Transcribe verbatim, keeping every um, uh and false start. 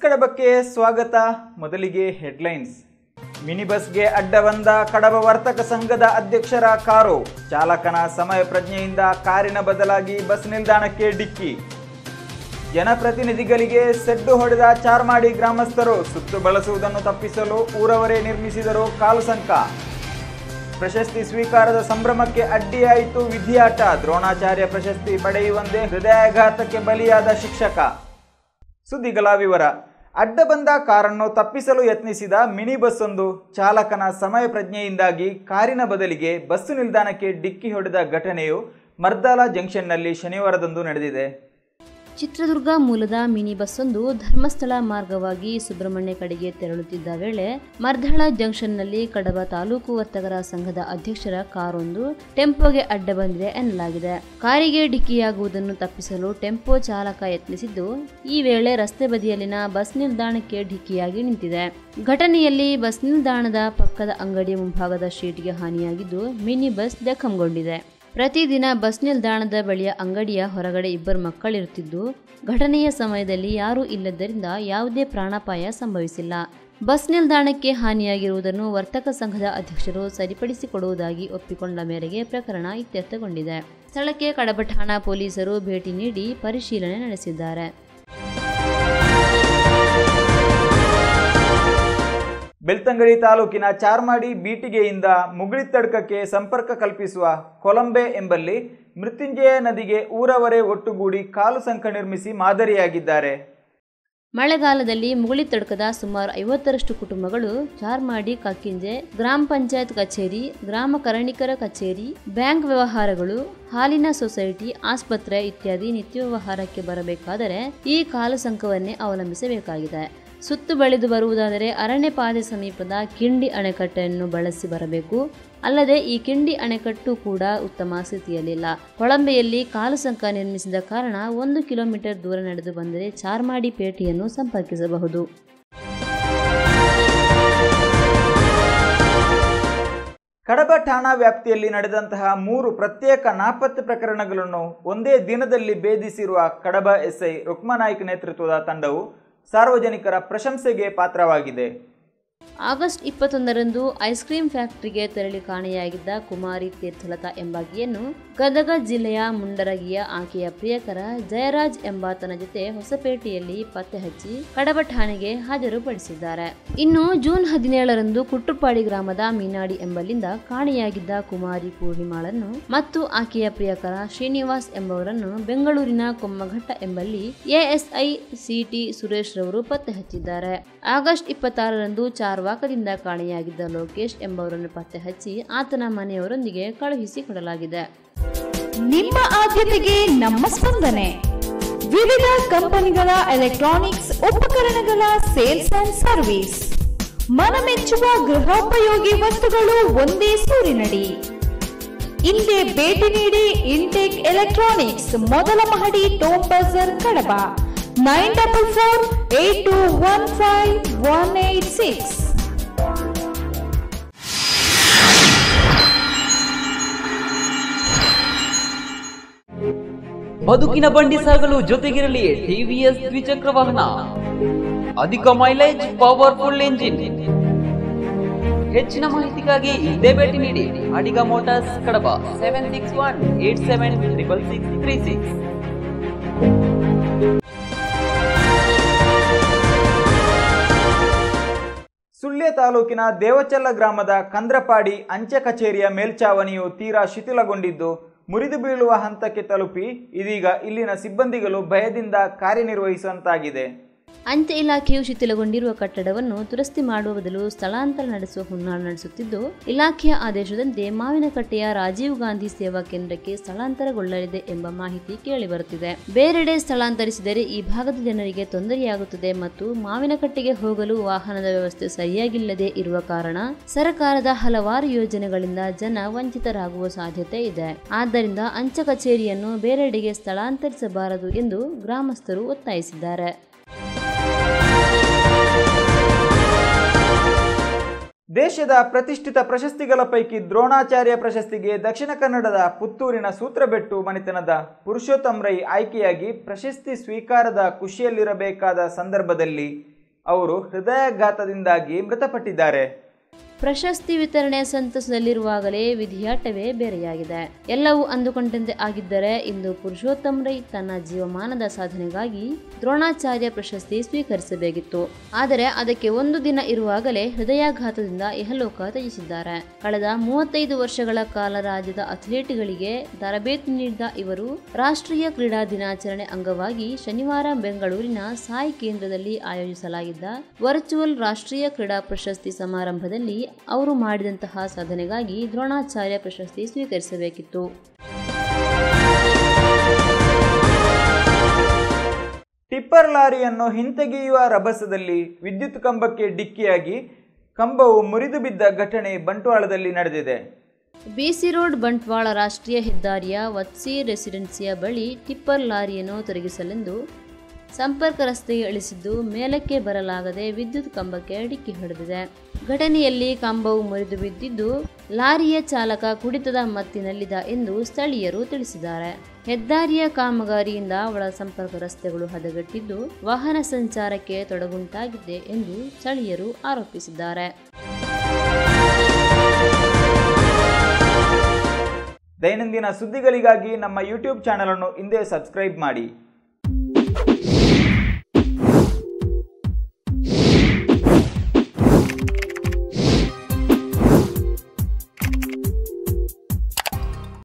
ಕಡಬಕ್ಕೆ ಸ್ವಾಗತ. ಮೊದಲಿಗೆ headlines. Mini ಬಸ್ಗೆ ಅಡ್ಡ ಬಂದ ಕಡಬ ವರ್ತಕ ಸಂಘದ ಅಧ್ಯಕ್ಷರ ಕಾರು. ಚಾಲಕನ ಸಮಯ ಪ್ರಜ್ಞೆಯಿಂದ ಕಾರಿನ ಬದಲಾಗಿ ಬಸ್ ನಿಲ್ದಾಣಕ್ಕೆ ಡಿಕ್ಕಿ. ಜನಪ್ರತಿನಿಧಿಗಳಿಗೆ ಸೆಡ್ಡು ಹೊಡೆದ ಚಾರ್ಮಾಡಿ ಗ್ರಾಮಸ್ಥರು. ಸುತ್ತು ಬಳಸುವುದನ್ನು ತಪ್ಪಿಸಲು ಊರವರೇ ನಿರ್ಮಿಸಿದರು ಕಾಲುಸಂಕ. ಪ್ರಶಸ್ತಿ ಸ್ವೀಕಾರದ ಸಂಭ್ರಮಕ್ಕೆ ಅಡ್ಡಿಯಾಯಿತು ವಿಧಿಯಾಟ. ದ್ರೋಣಾಚಾರ್ಯ ಪ್ರಶಸ್ತಿ ಪಡೆಯುವಂತೆ ಹೃದಯಾಘಾತಕ್ಕೆ ಬಲಿಯಾದ ಶಿಕ್ಷಕ. ಸುದ್ದಿಗಳ ವಿವರ. ಅಡ್ಡ ಬಂದ ಕಾರನ್ನು ತಪ್ಪಿಸಲು ಯತ್ನಿಸಿದ ಮಿನಿ ಬಸ್ ಒಂದು ಚಾಲಕನ ಸಮಯ ಪ್ರಜ್ಞೆಯಿಂದಾಗಿ ಕಾರಿನ ಬದಲಿಗೆ ಬಸ್ಸು ನಿಲ್ದಾಣಕ್ಕೆ ಡಿಕ್ಕಿ ಹೊಡೆದ ಘಟನೆಯು ಮರ್ದಾಲ ಜಂಕ್ಷನ್ನಲ್ಲಿ ಶನಿವಾರದಂದು ನಡೆದಿದೆ. ಚಿತ್ರದುರ್ಗ ಮೂಲದ ಮಿನಿ ಬಸ್ಸೊಂದು ಧರ್ಮಸ್ಥಳ ಮಾರ್ಗವಾಗಿ ಸುಬ್ರಹ್ಮಣ್ಯ ಕಡೆಗೆ ತೆರಳುತ್ತಿದ್ದ ವೇಳೆ ಮರ್ದಾಳ ಜಂಕ್ಷನ್ನಲ್ಲಿ ಕಡಬ ತಾಲೂಕು ವರ್ತಕರ ಸಂಘದ ಅಧ್ಯಕ್ಷರ ಕಾರೊಂದು ಟೆಂಪೋಗೆ ಅಡ್ಡ ಬಂದಿದೆ ಎನ್ನಲಾಗಿದೆ. ಕಾರಿಗೆ ಡಿಕ್ಕಿಯಾಗುವುದನ್ನು ತಪ್ಪಿಸಲು ಟೆಂಪೋ ಚಾಲಕ ಯತ್ನಿಸಿದ್ದು, ಈ ವೇಳೆ ರಸ್ತೆ ಬದಿಯಲ್ಲಿನ ಬಸ್ ನಿಲ್ದಾಣಕ್ಕೆ ಡಿಕ್ಕಿಯಾಗಿ ನಿಂತಿದೆ. ಘಟನೆಯಲ್ಲಿ ಬಸ್ ನಿಲ್ದಾಣದ ಪಕ್ಕದ ಅಂಗಡಿ ಮುಂಭಾಗದ ಶೀಟ್ಗೆ ಹಾನಿಯಾಗಿದ್ದು, ಮಿನಿ ಬಸ್ ಜಖಂಗೊಂಡಿದೆ. ಪ್ರತಿದಿನ ಬಸ್ ನಿಲ್ದಾಣದ ಬಳಿಯ ಅಂಗಡಿಯ ಹೊರಗಡೆ ಇಬ್ಬರು ಮಕ್ಕಳಿರುತ್ತಿದ್ದು, ಘಟನೆಯ ಸಮಯದಲ್ಲಿ ಯಾರೂ ಇಲ್ಲದ್ದರಿಂದ ಯಾವುದೇ ಪ್ರಾಣಾಪಾಯ ಸಂಭವಿಸಿಲ್ಲ. ಬಸ್ ನಿಲ್ದಾಣಕ್ಕೆ ಹಾನಿಯಾಗಿರುವುದನ್ನು ವರ್ತಕ ಸಂಘದ ಅಧ್ಯಕ್ಷರು ಸರಿಪಡಿಸಿಕೊಡುವುದಾಗಿ ಒಪ್ಪಿಕೊಂಡ ಮೇರೆಗೆ ಪ್ರಕರಣ ಇತ್ಯರ್ಥಗೊಂಡಿದೆ. ಸ್ಥಳಕ್ಕೆ ಕಡಬ ಠಾಣಾ ಪೊಲೀಸರು ಭೇಟಿ ನೀಡಿ ಪರಿಶೀಲನೆ ನಡೆಸಿದ್ದಾರೆ. ಬೆಳ್ತಂಗಡಿ ತಾಲೂಕಿನ ಚಾರ್ಮಾಡಿ ಬೀಟಿಗೆಯಿಂದ ಮುಗುಳಿತಡ್ಕಕ್ಕೆ ಸಂಪರ್ಕ ಕಲ್ಪಿಸುವ ಕೊಲಂಬೆ ಎಂಬಲ್ಲಿ ಮೃತ್ಯುಂಜಯ ನದಿಗೆ ಊರವರೇ ಒಟ್ಟುಗೂಡಿ ಕಾಲು ಸಂಕ ನಿರ್ಮಿಸಿ ಮಾದರಿಯಾಗಿದ್ದಾರೆ. ಮಳೆಗಾಲದಲ್ಲಿ ಮುಗುಳಿತಡ್ಕದ ಸುಮಾರು ಐವತ್ತರಷ್ಟು ಕುಟುಂಬಗಳು ಚಾರ್ಮಾಡಿ ಕಕ್ಕಿಂಜೆ ಗ್ರಾಮ ಪಂಚಾಯತ್ ಕಚೇರಿ, ಗ್ರಾಮ ಕರಣಿಕರ ಕಚೇರಿ, ಬ್ಯಾಂಕ್ ವ್ಯವಹಾರಗಳು, ಹಾಲಿನ ಸೊಸೈಟಿ, ಆಸ್ಪತ್ರೆ ಇತ್ಯಾದಿ ನಿತ್ಯ ವ್ಯವಹಾರಕ್ಕೆ ಬರಬೇಕಾದರೆ ಈ ಕಾಲು ಸಂಕವನ್ನೇ ಅವಲಂಬಿಸಬೇಕಾಗಿದೆ. ಸುತ್ತು ಬೆಳೆದು ಬರುವುದಾದರೆ ಅರಣ್ಯ ಪಾದೆ ಸಮೀಪದ ಕಿಂಡಿ ಅಣೆಕಟ್ಟನ್ನು ಬಳಸಿ ಬರಬೇಕು. ಅಲ್ಲದೆ ಈ ಕಿಂಡಿ ಅಣೆಕಟ್ಟು ಕೂಡ ಉತ್ತಮ ಸ್ಥಿತಿಯಲ್ಲಿಲ್ಲ. ಕೊಳಂಬೆಯಲ್ಲಿ ಕಾಲು ಸಂಕ ನಿರ್ಮಿಸಿದ ಕಾರಣ ಒಂದು ಕಿಲೋಮೀಟರ್ ದೂರ ನಡೆದು ಬಂದರೆ ಚಾರ್ಮಾಡಿ ಪೇಟೆಯನ್ನು ಸಂಪರ್ಕಿಸಬಹುದು. ಕಡಬ ಠಾಣಾ ವ್ಯಾಪ್ತಿಯಲ್ಲಿ ನಡೆದಂತಹ ಮೂರು ಪ್ರತ್ಯೇಕ ನಾಪತ್ತೆ ಪ್ರಕರಣಗಳನ್ನು ಒಂದೇ ದಿನದಲ್ಲಿ ಭೇದಿಸಿರುವ ಕಡಬ ಎಸ್ಐ ರುಕ್ಮಾನಾಯ್ಕ್ ನೇತೃತ್ವದ ತಂಡವು ಸಾರ್ವಜನಿಕರ ಪ್ರಶಂಸೆಗೆ ಪಾತ್ರವಾಗಿದೆ. ಆಗಸ್ಟ್ ಇಪ್ಪತ್ತೊಂದರಂದು ಐಸ್ ಕ್ರೀಂ ಫ್ಯಾಕ್ಟರಿಗೆ ತೆರಳಿ ಕಾಣೆಯಾಗಿದ್ದ ಕುಮಾರಿ ತೀರ್ಥಲತಾ ಎಂಬಾಕೆಯನ್ನು ಗದಗ ಜಿಲ್ಲೆಯ ಮುಂಡರಗಿಯ ಆಕೆಯ ಪ್ರಿಯಕರ ಜಯರಾಜ್ ಎಂಬಾತನ ಜೊತೆ ಹೊಸಪೇಟೆಯಲ್ಲಿ ಪತ್ತೆ ಹಚ್ಚಿ ಕಡಬ ಠಾಣೆಗೆ ಹಾಜರುಪಡಿಸಿದ್ದಾರೆ. ಇನ್ನು ಜೂನ್ ಹದಿನೇಳರಂದು ಕುಟ್ರುಪಾಡಿ ಗ್ರಾಮದ ಮೀನಾಡಿ ಎಂಬಲ್ಲಿಂದ ಕಾಣೆಯಾಗಿದ್ದ ಕುಮಾರಿ ಪೂರ್ಣಿಮಾಳನ್ನು ಮತ್ತು ಆಕೆಯ ಪ್ರಿಯಕರ ಶ್ರೀನಿವಾಸ್ ಎಂಬವರನ್ನು ಬೆಂಗಳೂರಿನ ಕೊಮ್ಮಘಟ್ಟ ಎಂಬಲ್ಲಿ ಎಎಸ್ಐ ಸಿಟಿ ಸುರೇಶ್ ರವರು ಪತ್ತೆ ಹಚ್ಚಿದ್ದಾರೆ. ಆಗಸ್ಟ್ ಇಪ್ಪತ್ತಾರರಂದು ಚಾರ್ವಾಕದಿಂದ ಕಾಣೆಯಾಗಿದ್ದ ಲೋಕೇಶ್ ಎಂಬವರನ್ನು ಪತ್ತೆ ಹಚ್ಚಿ ಆತನ ಮನೆಯವರೊಂದಿಗೆ ಕಳುಹಿಸಿ ಕೊಡಲಾಗಿದೆ. ನಿಮ್ಮ ಆದ್ಯತೆಗೆ ನಮ್ಮ ಸ್ಪಂದನೆ. ವಿವಿಧ ಕಂಪನಿಗಳ ಎಲೆಕ್ಟ್ರಾನಿಕ್ಸ್ ಉಪಕರಣಗಳ ಸೇಲ್ಸ್ ಅಂಡ್ ಸರ್ವಿಸ್. ಮನಮೆಚ್ಚುವ ಗೃಹೋಪಯೋಗಿ ವಸ್ತುಗಳು ಒಂದೇ ಸೂರಿನಡಿ. ಹಿಂದೆ ಭೇಟಿ ನೀಡಿ ಇಂಟೆಕ್ ಎಲೆಕ್ಟ್ರಾನಿಕ್ಸ್, ಮೊದಲ ಮಹಡಿ, ಟೋಮ್ ಬಜಾರ್, Kadaba. Nine double four eight two one five one eight six. ಬದುಕಿನ ಬಂಡಿ ಸಾಗಲು ಜೊತೆಗಿರಲಿ ಟಿವಿಎಸ್ ದ್ವಿಚಕ್ರ ವಾಹನ. ಅಧಿಕ ಮೈಲೇಜ್, ಪವರ್ಫುಲ್ ಎಂಜಿನ್. ಹೆಚ್ಚಿನ ಮಾಹಿತಿಗಾಗಿ ಇದೇ ಭೇಟಿ ನೀಡಿ Adiga motors Kadaba. Seven six one eight seven triple six three six. Sullia ತಾಲೂಕಿನ ದೇವಚಲ್ಲ ಗ್ರಾಮದ ಕಂದ್ರಪಾಡಿ ಅಂಚೆ ಕಚೇರಿಯ ಮೇಲ್ಚಾವಣಿಯು ತೀರಾ ಶಿಥಿಲಗೊಂಡಿದ್ದು ಮುರಿದು ಬೀಳುವ ಹಂತಕ್ಕೆ ತಲುಪಿ ಇದೀಗ ಇಲ್ಲಿನ ಸಿಬ್ಬಂದಿಗಳು ಭಯದಿಂದ ಕಾರ್ಯನಿರ್ವಹಿಸುವಂತಾಗಿದೆ. ಅಂಚೆ ಇಲಾಖೆಯು ಶಿಥಿಲಗೊಂಡಿರುವ ಕಟ್ಟಡವನ್ನು ದುರಸ್ತಿ ಮಾಡುವ ಬದಲು ಸ್ಥಳಾಂತರ ನಡೆಸುವ ಹುನ್ನಾರ ನಡೆಸುತ್ತಿದ್ದು, ಇಲಾಖೆಯ ಆದೇಶದಂತೆ ಮಾವಿನಕಟ್ಟೆಯ ರಾಜೀವ್ ಗಾಂಧಿ ಸೇವಾ ಕೇಂದ್ರಕ್ಕೆ ಸ್ಥಳಾಂತರಗೊಳ್ಳಲಿದೆ ಎಂಬ ಮಾಹಿತಿ ಕೇಳಿಬರುತ್ತಿದೆ. ಬೇರೆಡೆ ಸ್ಥಳಾಂತರಿಸಿದರೆ ಈ ಭಾಗದ ಜನರಿಗೆ ತೊಂದರೆಯಾಗುತ್ತದೆ ಮತ್ತು ಮಾವಿನಕಟ್ಟೆಗೆ ಹೋಗಲು ವಾಹನದ ವ್ಯವಸ್ಥೆ ಸರಿಯಾಗಿಲ್ಲದೆ ಇರುವ ಕಾರಣ ಸರ್ಕಾರದ ಹಲವಾರು ಯೋಜನೆಗಳಿಂದ ಜನ ವಂಚಿತರಾಗುವ ಸಾಧ್ಯತೆ ಇದೆ. ಆದ್ದರಿಂದ ಅಂಚೆ ಕಚೇರಿಯನ್ನು ಬೇರೆಡೆಗೆ ಸ್ಥಳಾಂತರಿಸಬಾರದು ಎಂದು ಗ್ರಾಮಸ್ಥರು ಒತ್ತಾಯಿಸಿದ್ದಾರೆ. ದೇಶದ ಪ್ರತಿಷ್ಠಿತ ಪ್ರಶಸ್ತಿಗಳ ಪೈಕಿ ದ್ರೋಣಾಚಾರ್ಯ ಪ್ರಶಸ್ತಿಗೆ ದಕ್ಷಿಣ ಕನ್ನಡದ ಪುತ್ತೂರಿನ ಸೂತ್ರಬೆಟ್ಟು ಮನೆತನದ ಪುರುಷೋತ್ತಮ್ ರೈ ಆಯ್ಕೆಯಾಗಿ ಪ್ರಶಸ್ತಿ ಸ್ವೀಕಾರದ ಖುಷಿಯಲ್ಲಿರಬೇಕಾದ ಸಂದರ್ಭದಲ್ಲಿ ಅವರು ಹೃದಯಾಘಾತದಿಂದಾಗಿ ಮೃತಪಟ್ಟಿದ್ದಾರೆ. ಪ್ರಶಸ್ತಿ ವಿತರಣೆ ಸಂತಸದಲ್ಲಿರುವಾಗಲೇ ವಿಧಿಯಾಟವೇ ಬೇರೆಯಾಗಿದೆ. ಎಲ್ಲವೂ ಅಂದುಕೊಂಡಂತೆ ಆಗಿದ್ದರೆ ಇಂದು ಪುರುಷೋತ್ತಮ್ ರೈ ತನ್ನ ಜೀವಮಾನದ ಸಾಧನೆಗಾಗಿ ದ್ರೋಣಾಚಾರ್ಯ ಪ್ರಶಸ್ತಿ ಸ್ವೀಕರಿಸಬೇಕಿತ್ತು. ಆದರೆ ಅದಕ್ಕೆ ಒಂದು ದಿನ ಇರುವಾಗಲೇ ಹೃದಯಾಘಾತದಿಂದ ಇಹಲೋಕ ತ್ಯಜಿಸಿದ್ದಾರೆ. ಕಳೆದ ಮೂವತ್ತೈದು ವರ್ಷಗಳ ಕಾಲ ರಾಜ್ಯದ ಅಥ್ಲೀಟ್ಗಳಿಗೆ ತರಬೇತಿ ನೀಡಿದ ಇವರು ರಾಷ್ಟ್ರೀಯ ಕ್ರೀಡಾ ದಿನಾಚರಣೆ ಅಂಗವಾಗಿ ಶನಿವಾರ ಬೆಂಗಳೂರಿನ ಸಾಯಿ ಕೇಂದ್ರದಲ್ಲಿ ಆಯೋಜಿಸಲಾಗಿದ್ದ ವರ್ಚುವಲ್ ರಾಷ್ಟ್ರೀಯ ಕ್ರೀಡಾ ಪ್ರಶಸ್ತಿ ಸಮಾರಂಭದಲ್ಲಿ ಅವರು ಮಾಡಿದಂತಹ ಸಾಧನೆಗಾಗಿ ದ್ರೋಣಾಚಾರ್ಯ ಪ್ರಶಸ್ತಿ ಸ್ವೀಕರಿಸಬೇಕಿತ್ತು. ಟಿಪ್ಪರ್ ಲಾರಿಯನ್ನು ಹಿಂತೆಗೆಯುವ ರಭಸದಲ್ಲಿ ವಿದ್ಯುತ್ ಕಂಬಕ್ಕೆ ಡಿಕ್ಕಿಯಾಗಿ ಕಂಬವು ಮುರಿದು ಬಿದ್ದ ಘಟನೆ ಬಂಟ್ವಾಳದಲ್ಲಿ ನಡೆದಿದೆ. ಬಿಸಿ ರೋಡ್ ಬಂಟ್ವಾಳ ರಾಷ್ಟ್ರೀಯ ಹೆದ್ದಾರಿಯ ವತ್ಸಿ ರೆಸಿಡೆನ್ಸಿಯ ಬಳಿ ಟಿಪ್ಪರ್ ಲಾರಿಯನ್ನು ತೊಲಗಿಸಲೆಂದು ಸಂಪರ್ಕ ರಸ್ತೆಗೆ ಇಳಿಸಿದ್ದು ಮೇಲಕ್ಕೆ ಬರಲಾಗದೆ ವಿದ್ಯುತ್ ಕಂಬಕ್ಕೆ ಡಿಕ್ಕಿ ಹೊಡೆದಿದೆ. ಘಟನೆಯಲ್ಲಿ ಕಂಬವು ಮುರಿದು ಬಿದ್ದಿದ್ದು ಲಾರಿಯ ಚಾಲಕ ಕುಡಿತದ ಮತ್ತಿನಲ್ಲಿದ್ದ ಎಂದು ಸ್ಥಳೀಯರು ತಿಳಿಸಿದ್ದಾರೆ. ಹೆದ್ದಾರಿಯ ಕಾಮಗಾರಿಯಿಂದ ಒಳ ಸಂಪರ್ಕ ರಸ್ತೆಗಳು ಹದಗೆಟ್ಟಿದ್ದು ವಾಹನ ಸಂಚಾರಕ್ಕೆ ತೊಡಗುಂಟಾಗಿದೆ ಎಂದು ಸ್ಥಳೀಯರು ಆರೋಪಿಸಿದ್ದಾರೆ. ದೈನಂದಿನ ಸುದ್ದಿಗಳಿಗಾಗಿ ನಮ್ಮ ಯೂಟ್ಯೂಬ್ ಚಾನೆಲ್ ಅನ್ನು ಹಿಂದೆ ಸಬ್ಸ್ಕ್ರೈಬ್ ಮಾಡಿ.